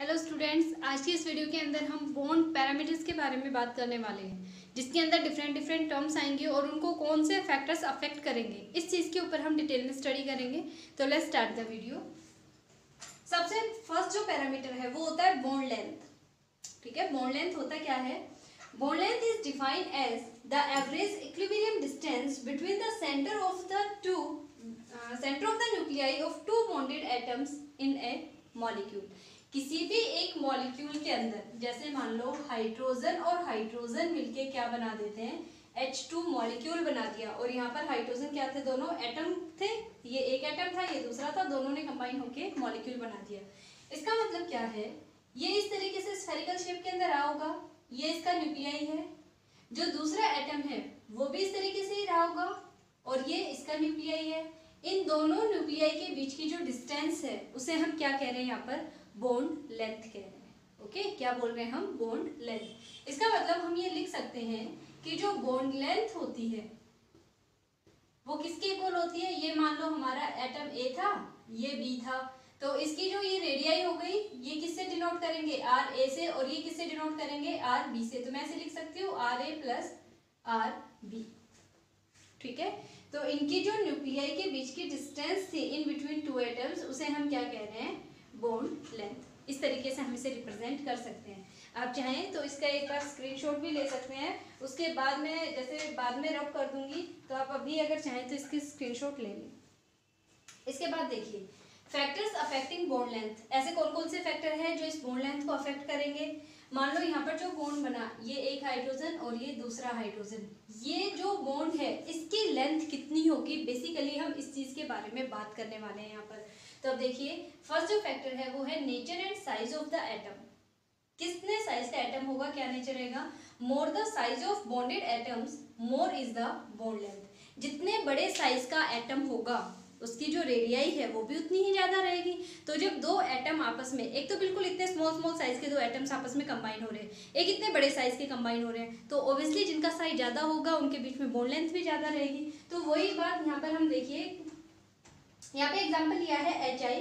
Hello students, आज की इस वीडियो के अंदर हम बॉन्ड पैरामीटर्स के बारे में बात करने वाले हैं, जिसके अंदर डिफरेंट टर्म्स आएंगे और उनको कौन से फैक्टर्स अफेक्ट करेंगे, इस चीज़ के ऊपर हम डिटेल में स्टडी करेंगे। तो लेट्स स्टार्ट द वीडियो। सबसे फर्स्ट जो पैरामीटर है वो होता है बॉन्ड लेंथ। ठीक है, बॉन्ड लेंथ होता क्या है? Bond length is defined as the average equilibrium distance between the centre of the nuclei of two bonded atoms in a molecule. किसी भी एक मॉलिक्यूल के अंदर, जैसे मान लो हाइड्रोजन और हाइड्रोजन मिलके क्या बना देते हैं, H2 मॉलिक्यूल बना दिया। और यहाँ पर हाइड्रोजन क्या थे, दोनों एटम थे, ये एक एटम था, ये दूसरा था, दोनों ने कंबाइन होके मॉलिक्यूल बना दिया। इसका मतलब क्या है, ये इस तरीके से स्फेरिकल शेप के अंदर रहा होगा, ये इसका न्यूक्लियाई है। जो दूसरा एटम है वो भी इस तरीके से ही रहा होगा और ये इसका न्यूक्लियाई है। इन दोनों न्यूक्लियाई के बीच की जो डिस्टेंस है उसे हम क्या कह रहे हैं, यहाँ पर बॉन्ड लेंथ कह रहे हैं। ओके, क्या बोल रहे हैं हम? Bond length. इसका मतलब हम ये लिख सकते हैं कि जो बॉन्ड लेंथ होती है वो किसके इक्वल होती है। ये मान लो हमारा एटम ए था, ये बी था, तो इसकी जो ये रेडियाई हो गई, ये किससे डिनोट करेंगे, आर ए से, और ये किससे डिनोट करेंगे, आर बी से। तो मैं ऐसे लिख सकती हूँ R A plus R B. ठीक है, तो इनकी जो न्यूक्लियाई के बीच की डिस्टेंस थी इन बिटवीन टू एटम्स, उसे हम क्या कह रहे हैं, बॉन्ड लेंथ। इस तरीके से हम इसे रिप्रेजेंट कर सकते हैं। आप चाहें तो इसका एक बार स्क्रीनशॉट भी ले सकते हैं, उसके बाद में जैसे बाद में रब कर दूंगी, तो आप अभी अगर चाहें तो इसकी स्क्रीनशॉट ले लें। इसके बाद देखिए फैक्टर्स अफेक्टिंग बॉन्ड लेंथ। ऐसे कौन कौन से फैक्टर हैं जो इस बॉन्ड लेंथ को अफेक्ट करेंगे। मान लो यहाँ पर जो बॉन्ड बना, ये एक हाइड्रोजन और ये दूसरा हाइड्रोजन, ये जो बॉन्ड है इसकी लेंथ कितनी होगी, बेसिकली हम इस चीज के बारे में बात करने वाले हैं यहाँ पर। तो अब देखिए फर्स्ट जो फैक्टर है वो है nature and size of the atom. कितने साइज का एटम होगा, क्या नेचर रहेगा, more the size of bonded atoms more is the bond length. जितने बड़े साइज का एटम होगा उसकी जो रेडियाई है वो भी उतनी ही ज्यादा रहेगी। तो जब दो एटम आपस में, एक तो बिल्कुल इतने स्मॉल साइज के दो एटम्स आपस में कंबाइन हो रहे हैं, एक इतने बड़े साइज के कंबाइन हो रहे हैं, तो ऑब्वियसली जिनका साइज ज्यादा होगा उनके बीच में बॉन्ड लेंथ भी ज्यादा रहेगी। तो वही बात यहाँ पर हम देखिए, यहाँ पे एग्जांपल लिया है HI,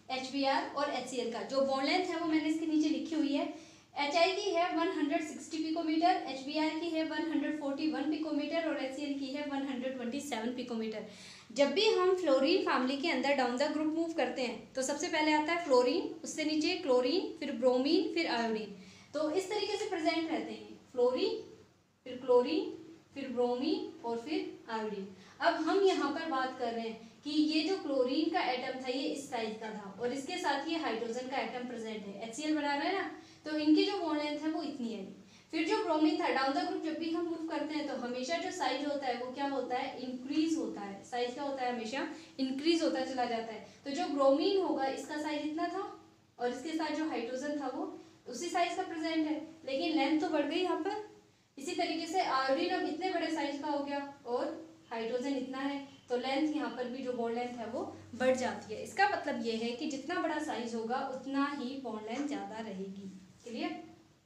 HBr और HCl का। जो बॉन्ड लेंथ है वो मैंने इसके नीचे लिखी हुई है। HI की है 160 पिकोमीटर, HBr की है 141 पिकोमीटर और HCl की है 127 पिकोमीटर। जब भी हम फ्लोरीन फैमिली के अंदर डाउन द ग्रुप मूव करते हैं तो सबसे पहले आता है फ्लोरीन, उससे नीचे क्लोरीन, फिर ब्रोमीन, फिर आयोडीन। तो इस तरीके से प्रेजेंट रहते हैं, फ्लोरीन, फिर क्लोरीन, फिर ब्रोमीन और फिर आयोडीन। अब हम यहाँ पर बात कर रहे हैं कि ये जो क्लोरीन का एटम था ये इस साइज का था और इसके साथ ये हाइड्रोजन का एटम प्रेजेंट है, HCl बना रहा है ना, तो इनकी जो बॉन्ड लेंथ है वो इतनी है। फिर जो ब्रोमीन था, डाउन द ग्रुप जब भी हम मूव करते हैं तो हमेशा जो साइज होता है वो क्या होता है, इंक्रीज होता है। साइज क्या होता है, हमेशा इंक्रीज होता चला जाता है। तो जो ब्रोमीन होगा इसका साइज इतना था और इसके साथ जो हाइड्रोजन था वो उसी साइज का प्रेजेंट है, लेकिन लेंथ तो बढ़ गई यहाँ पर। इसी तरीके से आयोडीन अब इतने बड़े साइज का हो गया और हाइड्रोजन इतना है, तो लेंथ यहाँ पर भी जो बॉन्ड लेंथ है वो बढ़ जाती है। इसका मतलब ये है कि जितना बड़ा साइज होगा उतना ही बॉन्ड लेंथ ज्यादा रहेगी। क्लियर?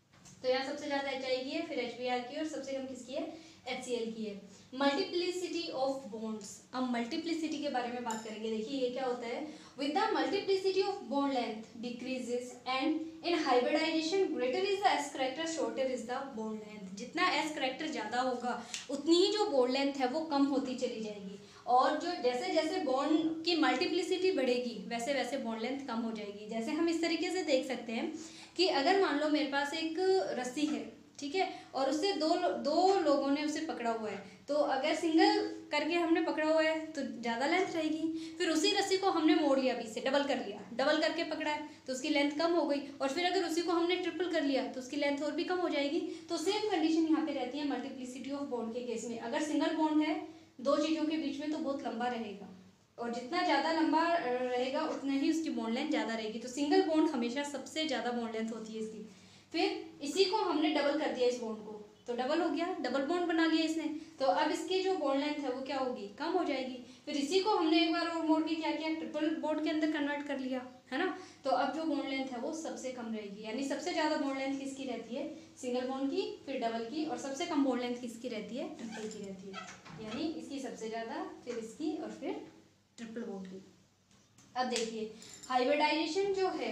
तो यहाँ सबसे ज्यादा HI की है, फिर HBr की, और सबसे कम किसकी है, HCl की है। Multiplicity of bonds. अब मल्टीप्लिसिटी के बारे में बात करेंगे। देखिए ये क्या होता है, with the multiplicity of bond length decreases and in hybridization greater is the S character, shorter is the bond length. जितना S कैरेक्टर ज्यादा होगा उतनी ही जो बॉन्ड लेंथ है वो कम होती चली जाएगी, और जो जैसे जैसे बॉन्ड की मल्टीप्लिसिटी बढ़ेगी वैसे वैसे बॉन्ड लेंथ कम हो जाएगी। जैसे हम इस तरीके से देख सकते हैं कि अगर मान लो मेरे पास एक रस्सी है, ठीक है, और उससे दो लोगों ने उसे पकड़ा हुआ है, तो अगर सिंगल करके हमने पकड़ा हुआ है तो ज़्यादा लेंथ रहेगी। फिर उसी रस्सी को हमने मोड़ लिया, बीच से डबल कर लिया, डबल करके पकड़ा है तो उसकी लेंथ कम हो गई, और फिर अगर उसी को हमने ट्रिपल कर लिया तो उसकी लेंथ और भी कम हो जाएगी। तो सेम कंडीशन यहाँ पे रहती है मल्टीप्लिसिटी ऑफ बॉन्ड के केस में। अगर सिंगल बॉन्ड है दो चीज़ों के बीच में तो बहुत लंबा रहेगा, और जितना ज़्यादा लंबा रहेगा उतना ही उसकी बॉन्ड लेंथ ज़्यादा रहेगी। तो सिंगल बॉन्ड हमेशा सबसे ज़्यादा बॉन्ड लेंथ होती है इसकी। फिर इसी को हमने डबल कर दिया इस बॉन्ड को, तो डबल हो गया, डबल बॉन्ड बना लिया इसने, तो अब इसकी जो बॉन्ड लेंथ है वो क्या होगी, कम हो जाएगी। फिर इसी को हमने एक बार और मोड़ के क्या किया, ट्रिपल बॉन्ड के अंदर कन्वर्ट कर लिया, है ना, तो अब जो बॉन्ड लेंथ है वो सबसे कम रहेगी। यानी सबसे ज़्यादा बॉन्ड लेंथ किसकी रहती है, सिंगल बॉन्ड की, फिर डबल की, और सबसे कम बॉन्ड लेंथ किसकी रहती है, ट्रिपल की रहती है। यानी इसकी सबसे ज़्यादा, फिर इसकी, और फिर ट्रिपल बॉन्ड की। अब देखिए हाइब्रिडाइजेशन जो है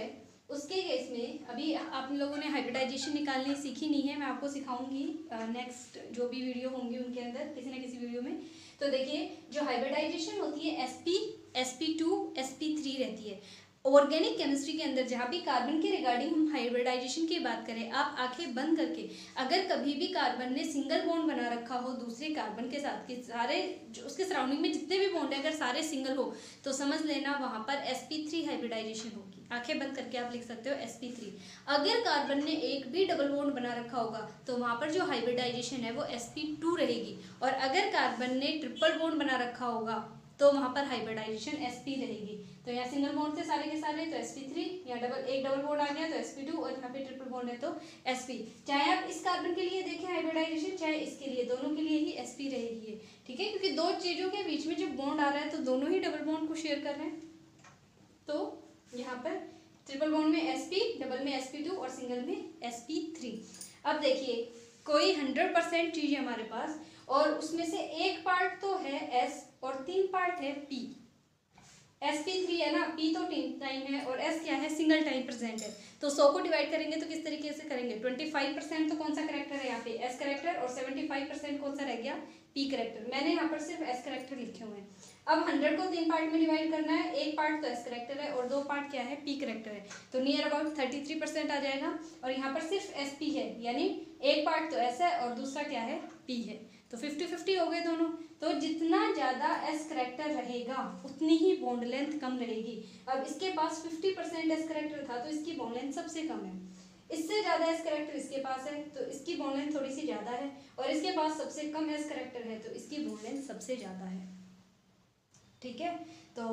उसके केस में अभी आप लोगों ने हाइब्रिडाइजेशन निकालनी सीखी नहीं है, मैं आपको सिखाऊंगी नेक्स्ट जो भी वीडियो होंगी उनके अंदर किसी ना किसी वीडियो में। तो देखिए जो हाइब्रिडाइजेशन होती है sp2 sp3 रहती है। ऑर्गेनिक केमिस्ट्री के अंदर जहाँ भी कार्बन के रिगार्डिंग हम हाइब्रिडाइजेशन की बात करें, आप आंखें बंद करके अगर कभी भी कार्बन ने सिंगल बॉन्ड बना रखा हो दूसरे कार्बन के साथ, कि सारे जो उसके सराउंडिंग में जितने भी बॉन्ड है अगर सारे सिंगल हो तो समझ लेना वहां पर sp3 हाइब्रिडाइजेशन होगी। आंखें बंद करके आप लिख सकते हो sp3। अगर कार्बन ने एक भी डबल बॉन्ड बना रखा होगा तो वहां पर जो हाइब्रिडाइजेशन है वो sp2 रहेगी, और अगर कार्बन ने ट्रिपल बॉन्ड बना रखा होगा तो वहां पर हाइब्रिडाइजेशन sp रहेगी। तो यहाँ सिंगल बॉन्ड थे सारे के सारे तो sp3, यहाँ एक डबल बॉन्ड आ गया तो sp2, और यहाँ पे ट्रिपल बॉन्ड है तो sp। चाहे आप इस कार्बन के लिए देखें हाइब्रिडाइजेशन, चाहे इसके लिए, दोनों के लिए ही sp रहेगी है, ठीक है, क्योंकि दो चीजों के बीच में जब बॉन्ड आ रहा है तो दोनों ही डबल बॉन्ड को शेयर कर रहे हैं। तो यहाँ पर ट्रिपल बॉन्ड में sp, डबल में sp2 और सिंगल में sp3। अब देखिए कोई 100% चीज है हमारे पास और उसमें से एक पार्ट तो है s और 3 पार्ट है p। sp3 है ना, p तो टाइम है और s क्या है, सिंगल टाइम प्रेजेंट है। तो 100 को डिवाइड करेंगे तो किस तरीके से करेंगे, 25% तो कौन सा करेक्टर है यहाँ पे, s करेक्टर, और 75% कौन सा रह गया, p करेक्टर। मैंने यहाँ पर सिर्फ s करेक्टर लिखे हुए हैं। अब 100 को 3 पार्ट में डिवाइड करना है, एक पार्ट तो s करेक्टर है और 2 पार्ट क्या है, p करेक्टर है। तो नियर अबाउट 33% आ जाएगा, और यहाँ पर सिर्फ sp है, यानी एक पार्ट तो s है और दूसरा क्या है, p है। तो 50-50 हो गए दोनों। तो जितना ज्यादा s करेक्टर रहेगा उतनी ही बॉन्ड लेंथ कम रहेगी। अब इसके पास 50% s करेक्टर था तो इसकी बॉन्ड लेंथ सबसे कम है, इससे ज्यादा s करेक्टर इसके पास है तो इसकी बॉन्ड लेंथ थोड़ी सी ज्यादा है, और इसके पास सबसे कम s करेक्टर है तो इसकी बॉन्ड लेंथ सबसे ज्यादा है, ठीक है। तो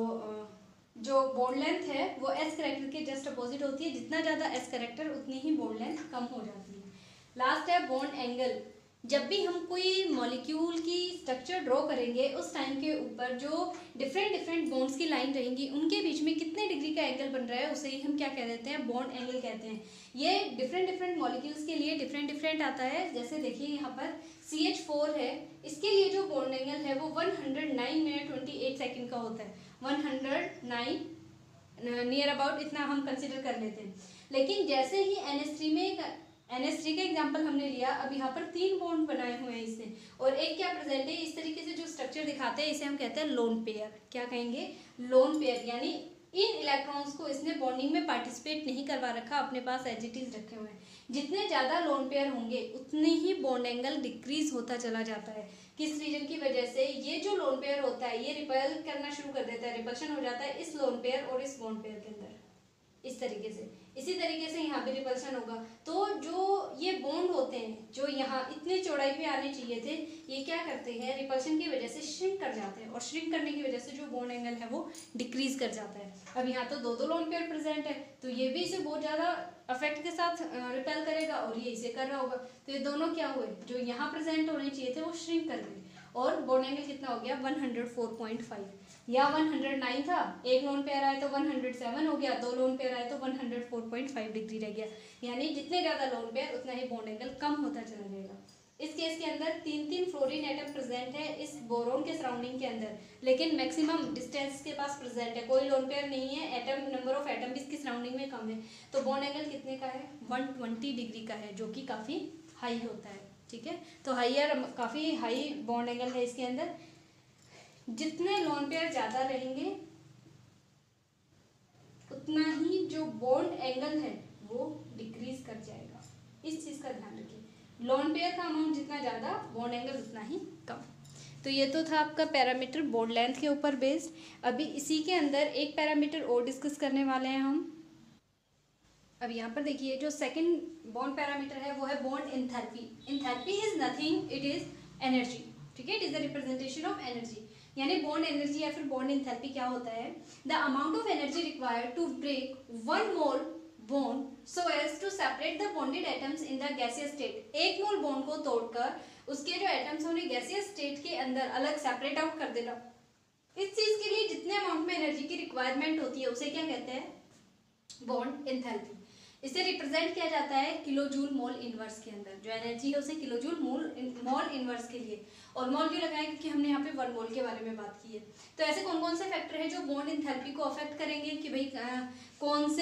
जो बॉन्ड लेंथ है वो s करेक्टर के जस्ट अपोजिट होती है, जितना ज्यादा s करेक्टर उतनी ही बॉन्ड लेंथ कम हो जाती है। लास्ट है बॉन्ड एंगल। जब भी हम कोई मॉलिक्यूल की स्ट्रक्चर ड्रॉ करेंगे उस टाइम के ऊपर जो डिफरेंट बॉन्ड्स की लाइन रहेंगी उनके बीच में कितने डिग्री का एंगल बन रहा है उसे ही हम क्या कह देते हैं, बॉन्ड एंगल कहते हैं। ये डिफरेंट मॉलिक्यूल्स के लिए डिफरेंट आता है। जैसे देखिए यहाँ पर CH4 है, इसके लिए जो बॉन्ड एंगल है वो 109 मिनट 28 सेकेंड का होता है, 109 नियर अबाउट इतना हम कंसिडर कर लेते हैं। लेकिन जैसे ही NH3 का एग्जांपल हमने लिया, अब यहाँ पर 3 बॉन्ड बनाए हुए हैं इसने, और एक क्या प्रेजेंट है, इस तरीके से जो स्ट्रक्चर दिखाते हैं इसे हम कहते हैं लोन पेयर। क्या कहेंगे, लोन पेयर, यानी इन इलेक्ट्रॉन्स को इसने बॉन्डिंग में पार्टिसिपेट नहीं करवा रखा, अपने पास एज इट इज रखे हुए हैं। जितने ज्यादा लोन पेयर होंगे उतने ही बॉन्ड एंगल डिक्रीज होता चला जाता है। किस रीजन की वजह से, ये जो लोन पेयर होता है ये रिपेल करना शुरू कर देता है, रिपल्शन हो जाता है इस लोन पेयर और इस बॉन्ड पेयर के अंदर, इस तरीके से। इसी तरीके से यहाँ भी रिपल्शन होगा। तो जो ये बॉन्ड होते हैं जो यहाँ इतने चौड़ाई पे आने चाहिए थे, ये क्या करते हैं, रिपल्शन की वजह से श्रिंक कर जाते हैं, और श्रिंक करने की वजह से जो बॉन्ड एंगल है वो डिक्रीज कर जाता है। अब यहाँ तो दो लोन पेयर प्रेजेंट है तो ये भी इसे बहुत ज्यादा अफेक्ट के साथ रिपेल करेगा और ये इसे कर रहा होगा, तो ये दोनों क्या हुए, जो यहाँ प्रेजेंट होने चाहिए थे वो श्रिंक कर गए, और बॉन्ड एंगल कितना हो गया 104.5, या 109 था, एक लोन पेयर आए तो 107 हो गया, 2 लोन पेयर आए तो 104.5 डिग्री रह गया। यानी जितने ज्यादा लोन पेयर उतना ही बॉन्ड एंगल कम होता चला जाएगा। इस केस के अंदर 3 फ्लोरीन एटम प्रेजेंट है इस बोरोन के सराउंडिंग के अंदर, लेकिन मैक्सिमम डिस्टेंस के पास प्रेजेंट है, कोई लोन पेयर नहीं है, एटम नंबर ऑफ एटम भी इसकी सराउंडिंग में कम है, तो बॉन्ड एंगल कितने का है, 120 डिग्री का है, जो कि काफी हाई होता है, ठीक है। तो हाइयर, काफी हाई बॉन्ड एंगल है इसके अंदर। जितने लोन पेयर ज्यादा रहेंगे उतना ही जो बॉन्ड एंगल है वो डिक्रीज कर जाएगा, इस चीज का ध्यान रखिए। लोन पेयर का अमाउंट जितना ज्यादा, बॉन्ड एंगल उतना ही कम। तो ये तो था आपका पैरामीटर बॉन्ड लेंथ के ऊपर बेस्ड। अभी इसी के अंदर एक पैरामीटर और डिस्कस करने वाले हैं हम। अब यहाँ पर देखिए जो सेकंड बॉन्ड पैरामीटर है वो है bond enthalpy. Enthalpy is nothing, it is energy, ठीक है, it is the representation of energy. यानी बॉन्ड एनर्जी या फिर बॉन्ड एंथैल्पी क्या होता है, the amount of energy required to break 1 mole bond so as to separate the bonded atoms in the gaseous state. 1 mole bond को तोड़कर उसके जो एटम्स उन्हें गैसियस स्टेट के अंदर अलग सेपरेट आउट कर देना। इस चीज के लिए जितने अमाउंट में एनर्जी की रिक्वायरमेंट होती है उसे क्या कहते हैं, बॉन्ड एंथैल्पी। इसे रिप्रेजेंट किया जाता है किलो जूल मोल इनवर्स के अंदर, जो एनर्जी है उसे किलो जूल मोल इनवर्स के लिए, और मोल क्यों लगाया क्योंकि हमने यहाँ पे 1 मोल के बारे में बात की है। तो ऐसे कौन कौन से फैक्टर है जो बॉन्ड एंथैल्पी को अफेक्ट करेंगे कि भाई कौन से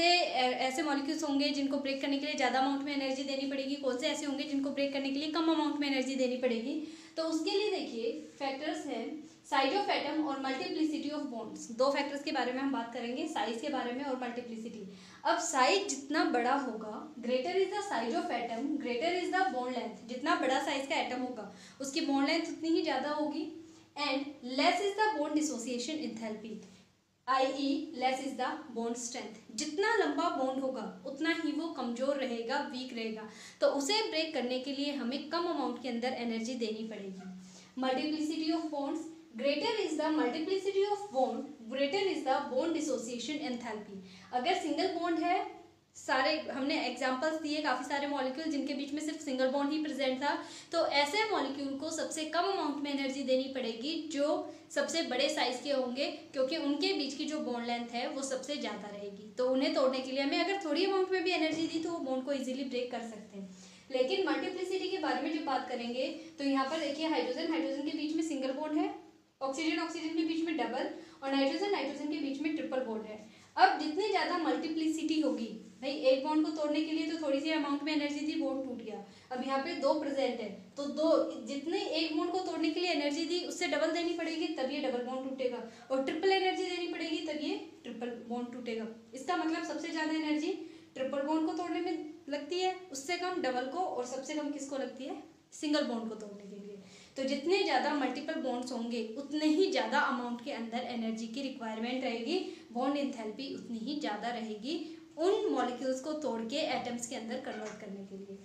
ऐसे मॉलिक्यूल्स होंगे जिनको ब्रेक करने के लिए ज़्यादा अमाउंट में एनर्जी देनी पड़ेगी, कौन से ऐसे होंगे जिनको ब्रेक करने के लिए कम अमाउंट में एनर्जी देनी पड़ेगी। तो उसके लिए देखिए फैक्टर्स हैं साइज ऑफ एटम और मल्टीप्लिसिटी ऑफ बॉन्ड्स। दो फैक्टर्स के बारे में हम बात करेंगे, साइज के बारे में और मल्टीप्लिसिटी। अब साइज जितना बड़ा होगा, greater is the size of atom, greater is the bond length. जितना बड़ा साइज का एटम होगा उसकी बॉन्ड लेंथ उतनी ही ज़्यादा होगी। And less is the bond dissociation enthalpy, i.e. Less is the bond strength. जितना लंबा बॉन्ड होगा उतना ही वो कमजोर रहेगा, वीक रहेगा। तो उसे ब्रेक करने के लिए हमें कम अमाउंट के अंदर एनर्जी देनी पड़ेगी। Multiplicity of bonds, greater is the multiplicity of bond, greater is the bond dissociation enthalpy. अगर सिंगल बॉन्ड है, सारे हमने एग्जांपल्स दिए काफ़ी सारे मॉलिक्यूल जिनके बीच में सिर्फ सिंगल बॉन्ड ही प्रेजेंट था, तो ऐसे मॉलिक्यूल को सबसे कम अमाउंट में एनर्जी देनी पड़ेगी जो सबसे बड़े साइज के होंगे, क्योंकि उनके बीच की जो बॉन्ड लेंथ है वो सबसे ज़्यादा रहेगी। तो उन्हें तोड़ने के लिए हमें अगर थोड़ी अमाउंट में भी एनर्जी दी तो वो बॉन्ड को ईजिली ब्रेक कर सकते हैं। लेकिन मल्टीप्लिसिटी के बारे में जब बात करेंगे तो यहाँ पर देखिए हाइड्रोजन के बीच में सिंगल बॉन्ड है, ऑक्सीजन के बीच में डबल, और नाइट्रोजन के बीच में ट्रिपल बॉन्ड है। अब जितनी ज़्यादा मल्टीप्लिसिटी होगी, भाई एक बॉन्ड को तोड़ने के लिए तो थोड़ी सी अमाउंट में एनर्जी थी, बॉन्ड टूट गया। अब यहाँ पे दो प्रेजेंट है तो दो, जितने एक बॉन्ड को तोड़ने के लिए एनर्जी दी उससे डबल देनी पड़ेगी तब ये डबल बॉन्ड टूटेगा, और ट्रिपल एनर्जी देनी पड़ेगी तब ये ट्रिपल बॉन्ड टूटेगा। इसका मतलब सबसे ज़्यादा एनर्जी ट्रिपल बॉन्ड को तोड़ने में लगती है, उससे कम डबल को, और सबसे कम किसको लगती है, सिंगल बॉन्ड को तोड़ने के लिए। तो जितने ज़्यादा मल्टीपल बॉन्ड्स होंगे उतने ही ज़्यादा अमाउंट के अंदर एनर्जी की रिक्वायरमेंट रहेगी, बॉन्ड एंथैल्पी उतनी ही ज़्यादा रहेगी उन मॉलिक्यूल्स को तोड़ के एटम्स के अंदर कन्वर्ट करने के लिए।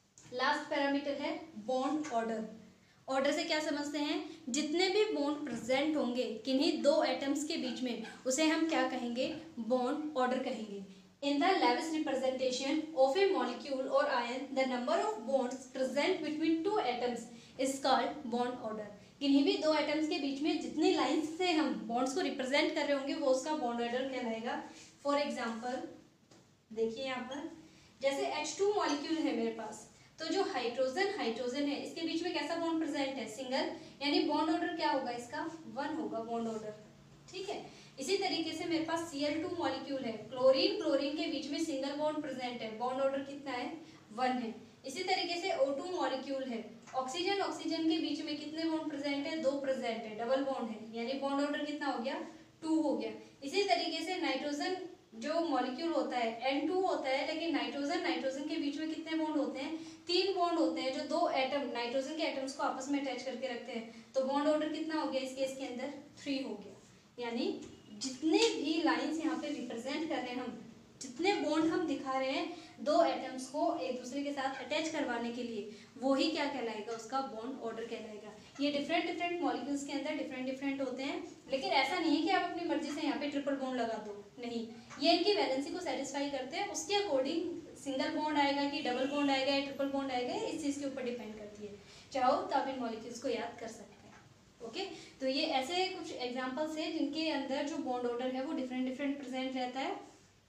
लास्ट पैरामीटर है बॉन्ड ऑर्डर। ऑर्डर से क्या समझते हैं, जितने भी बॉन्ड प्रेजेंट होंगे किन्हीं दो एटम्स के बीच में उसे हम क्या कहेंगे, बॉन्ड ऑर्डर कहेंगे। In the Lewis representation of a molecule or ion, the number of bonds present between two atoms is called bond order. किन्हीं भी दो एटम्स के बीच में जितनी लाइंस से हम बॉन्ड्स को रिप्रेजेंट कर रहे होंगे वो उसका बॉन्ड ऑर्डर कहलाएगा। फॉर एग्जांपल देखिए यहाँ पर जैसे H2 मॉलिक्यूल है मेरे पास, तो जो हाइड्रोजन है इसके बीच में कैसा बॉन्ड प्रेजेंट है, सिंगल, यानी बॉन्ड ऑर्डर क्या होगा इसका, 1 होगा बॉन्ड ऑर्डर। ठीक है, इसी तरीके से मेरे पास Cl2 मॉलिक्यूल है, क्लोरीन के बीच में सिंगल बॉन्ड प्रेजेंट है, बॉन्ड ऑर्डर कितना है, 1 है। इसी तरीके से O2 मॉलिक्यूल है, ऑक्सीजन के बीच में कितने बॉन्ड प्रेजेंट है, 2 प्रेजेंट है, डबल बॉन्ड है, यानी बॉन्ड ऑर्डर कितना हो गया, 2 हो गया। इसी तरीके से नाइट्रोजन जो मॉलिक्यूल होता है N2 होता है, लेकिन नाइट्रोजन के बीच में कितने बॉन्ड होते हैं, 3 बॉन्ड होते हैं जो दो एटम नाइट्रोजन के एटम्स को आपस में अटैच करके रखते हैं। तो बॉन्ड ऑर्डर कितना हो गया इस केस के अंदर, 3 हो गया। यानी जितने भी लाइंस यहाँ पे रिप्रेजेंट कर रहे हैं हम, जितने बॉन्ड हम दिखा रहे हैं दो एटम्स को एक दूसरे के साथ अटैच करवाने के लिए, वो ही क्या कहलाएगा, उसका बॉन्ड ऑर्डर कहलाएगा। ये डिफरेंट मॉलिक्यूल्स के अंदर डिफरेंट होते हैं, लेकिन ऐसा नहीं है कि आप अपनी मर्जी से यहाँ पे ट्रिपल बॉन्ड लगा दो, नहीं, ये इनकी वैलेंसी को सेटिस्फाई करते हैं। उसके अकॉर्डिंग सिंगल बॉन्ड आएगा कि डबल बॉन्ड आएगा या ट्रिपल बॉन्ड आएगा, इस चीज़ के ऊपर डिपेंड करती है। चाहो तो आप इन मॉलिक्यूल्स को याद कर सकते हैं। ओके, तो ये ऐसे कुछ एग्जांपल्स हैं जिनके अंदर जो बॉन्ड ऑर्डर है वो डिफरेंट प्रेजेंट रहता है।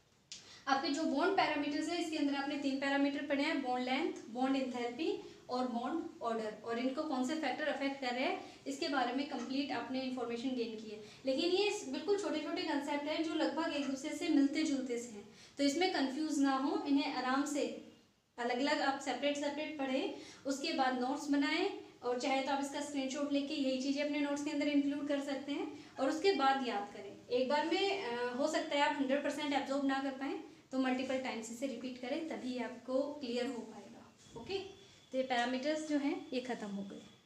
आपके जो बॉन्ड पैरामीटर्स है इसके अंदर आपने 3 पैरामीटर पढ़े हैं, बॉन्ड लेंथ, बॉन्ड एंथैल्पी और बॉन्ड ऑर्डर, और इनको कौन से फैक्टर अफेक्ट कर रहे हैं इसके बारे में कंप्लीट आपने इन्फॉर्मेशन गेन की है। लेकिन ये बिल्कुल छोटे कंसेप्ट हैं जो लगभग एक दूसरे से मिलते जुलते से हैं, तो इसमें कंफ्यूज ना हो, इन्हें आराम से अलग अलग आप सेपरेट पढ़ें, उसके बाद नोट्स बनाएं, और चाहे तो आप इसका स्क्रीनशॉट लेके यही चीज़ें अपने नोट्स के अंदर इंक्लूड कर सकते हैं, और उसके बाद याद करें। एक बार में हो सकता है आप 100% एब्जॉर्ब ना कर पाएँ, तो मल्टीपल टाइम्स इसे रिपीट करें, तभी आपको क्लियर हो पाएगा। ओके, तो ये पैरामीटर्स जो हैं ये ख़त्म हो गए।